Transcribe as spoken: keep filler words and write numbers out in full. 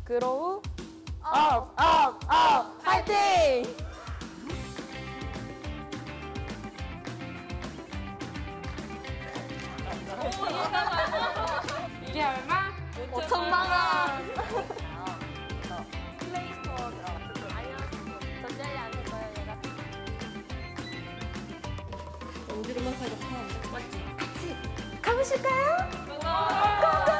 그로우 업, 업, 업, 파이팅! 이게 얼마? 오천만 원. 플레이스토어 들어갔어. 아니요. 전자레인지 안 살 거예요, 얘가. 어디로만 가도 파. 맞지? 같이 가보실까요? 고고!